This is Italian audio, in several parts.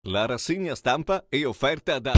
La rassegna stampa è offerta da...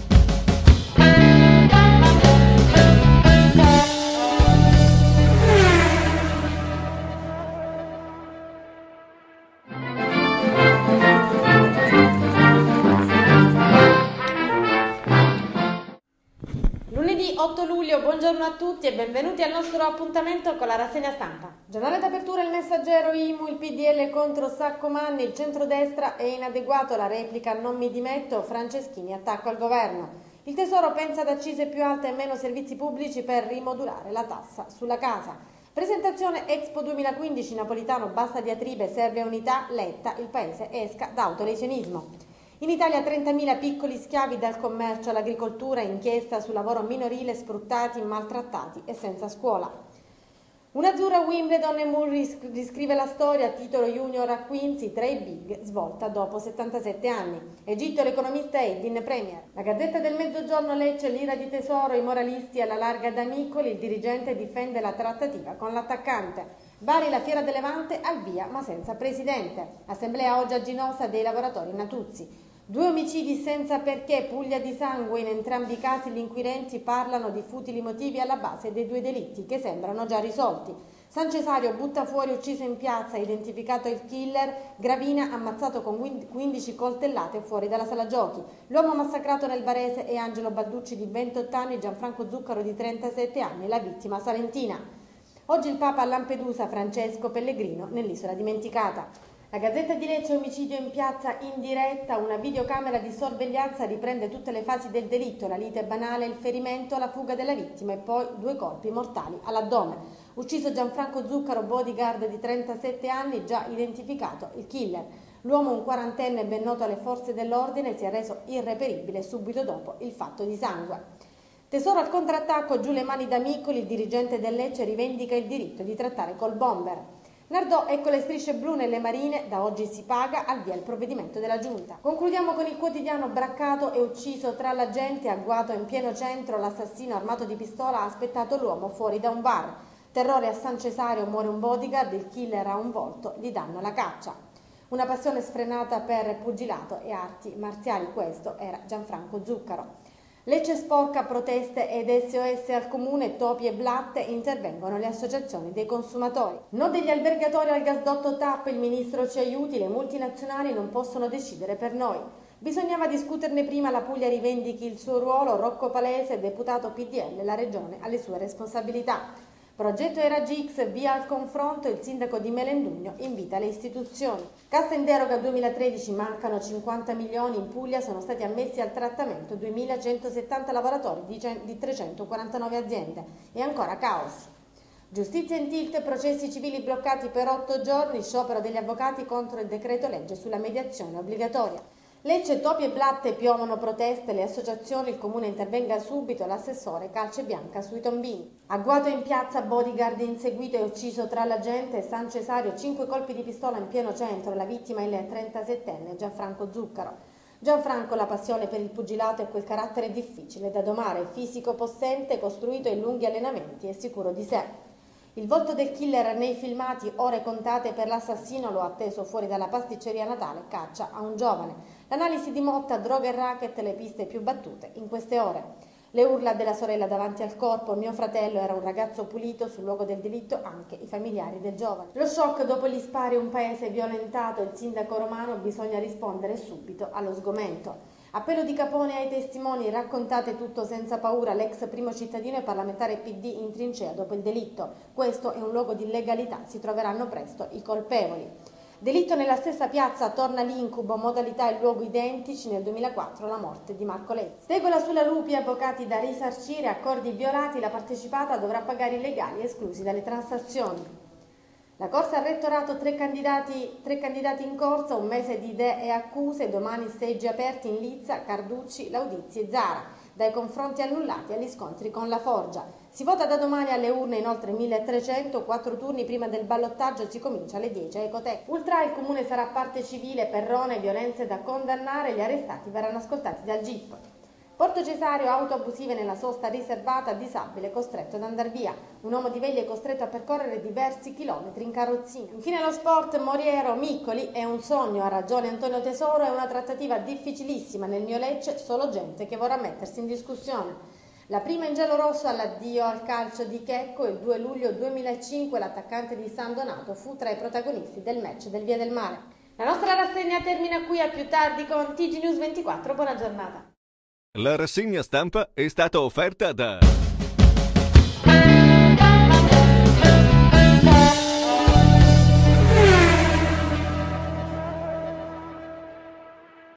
Lunedì 8 luglio, buongiorno a tutti e benvenuti al nostro appuntamento con la rassegna stampa. Giornale d'apertura Il Messaggero, IMU, il PDL contro Saccomanni, il centrodestra è inadeguato, la replica non mi dimetto, Franceschini attacco al governo. Il Tesoro pensa ad accise più alte e meno servizi pubblici per rimodulare la tassa sulla casa. Presentazione Expo 2015, Napolitano basta diatribe, serve unità, Letta, il paese esca da autolesionismo. In Italia 30.000 piccoli schiavi dal commercio all'agricoltura, inchiesta sul lavoro minorile, sfruttati, maltrattati e senza scuola. Un'azzurra Wimbledon e Moore riscrive la storia, titolo Junior a Quincy, tra i big, svolta dopo 77 anni. Egitto, l'economista Eddin Premier. La Gazzetta del Mezzogiorno, Lecce, l'ira di tesoro, i moralisti alla larga da Micoli, il dirigente difende la trattativa con l'attaccante. Bari, la fiera del Levante al via ma senza presidente. Assemblea oggi a Ginosa dei lavoratori Natuzzi. 2 omicidi senza perché, puglia di sangue, in entrambi i casi gli inquirenti parlano di futili motivi alla base dei 2 delitti che sembrano già risolti. San Cesario butta fuori ucciso in piazza, identificato il killer, Gravina ammazzato con 15 coltellate fuori dalla sala giochi. L'uomo massacrato nel Varese è Angelo Balducci di 28 anni, Gianfranco Zuccaro di 37 anni, la vittima salentina. Oggi il Papa a Lampedusa, Francesco Pellegrino nell'isola dimenticata. La Gazzetta di Lecce, omicidio in piazza in diretta, una videocamera di sorveglianza riprende tutte le fasi del delitto, la lite banale, il ferimento, la fuga della vittima e poi 2 colpi mortali all'addome. Ucciso Gianfranco Zuccaro, bodyguard di 37 anni, già identificato il killer. L'uomo, un quarantenne ben noto alle forze dell'ordine, si è reso irreperibile subito dopo il fatto di sangue. Tesoro al contrattacco, giù le mani da Micoli, il dirigente del Lecce rivendica il diritto di trattare col bomber. Nardò, ecco le strisce blu nelle marine, da oggi si paga, al via il provvedimento della Giunta. Concludiamo con il quotidiano, braccato e ucciso tra la gente, agguato in pieno centro, l'assassino armato di pistola ha aspettato l'uomo fuori da un bar. Terrore a San Cesario, muore un bodyguard, il killer ha un volto, gli danno la caccia. Una passione sfrenata per pugilato e arti marziali, questo era Gianfranco Zuccaro. Lecce sporca, proteste ed SOS al comune, Topi e Blatte, intervengono le associazioni dei consumatori. No degli albergatori al gasdotto TAP, il ministro ci aiuti, le multinazionali non possono decidere per noi. Bisognava discuterne prima, la Puglia rivendichi il suo ruolo, Rocco Palese, deputato PDL, la regione ha le sue responsabilità. Progetto ERAGIX, via al confronto, il sindaco di Melendugno invita le istituzioni. Cassa in deroga 2013, mancano 50 milioni, in Puglia sono stati ammessi al trattamento 2170 lavoratori di 349 aziende e ancora caos. Giustizia in tilt, processi civili bloccati per 8 giorni, sciopero degli avvocati contro il decreto legge sulla mediazione obbligatoria. Lecce, Topi e Blatte piovono proteste, le associazioni, il comune intervenga subito, l'assessore calce bianca sui tombini. Agguato in piazza, bodyguard inseguito e ucciso tra la gente, San Cesario, 5 colpi di pistola in pieno centro, la vittima è il 37enne Gianfranco Zuccaro. Gianfranco, la passione per il pugilato e quel carattere difficile da domare, fisico possente, costruito in lunghi allenamenti e sicuro di sé. Il volto del killer nei filmati, ore contate per l'assassino, lo ha atteso fuori dalla pasticceria natale, caccia a un giovane. L'analisi di Motta, droga e racket, le piste più battute in queste ore. Le urla della sorella davanti al corpo, mio fratello era un ragazzo pulito, sul luogo del delitto anche i familiari del giovane. Lo shock dopo gli spari, un paese violentato, il sindaco romano, bisogna rispondere subito allo sgomento. Appello di Capone ai testimoni, raccontate tutto senza paura, l'ex primo cittadino e parlamentare PD in trincea dopo il delitto. Questo è un luogo di legalità, si troveranno presto i colpevoli. Delitto nella stessa piazza, torna l'incubo, modalità e luogo identici, nel 2004 la morte di Marco Lezzi. Tegola sulla Lupi, avvocati da risarcire, accordi violati, la partecipata dovrà pagare i legali esclusi dalle transazioni. La corsa al rettorato, 3 candidati in corsa, un mese di idee e accuse, domani seggi aperti in Lizza, Carducci, Laudizi e Zara, dai confronti annullati agli scontri con la Forgia. Si vota da domani alle urne in oltre 1300, 4 turni prima del ballottaggio, si comincia alle 10 a Ecotec. Ultra, il comune sarà parte civile, Perrone, violenze da condannare, gli arrestati verranno ascoltati dal GIP. Porto Cesario, auto abusive nella sosta riservata a disabile costretto ad andar via. Un uomo di Veglie costretto a percorrere diversi chilometri in carrozzina. Infine lo sport, Moriero, Miccoli, è un sogno, ha ragione Antonio Tesoro, è una trattativa difficilissima nel mio Lecce, solo gente che vorrà mettersi in discussione. La prima in giallo-rosso all'addio al calcio di Checco, il 2 luglio 2005 l'attaccante di San Donato fu tra i protagonisti del match del Via del Mare. La nostra rassegna termina qui, a più tardi con TG News 24, buona giornata. La rassegna stampa è stata offerta da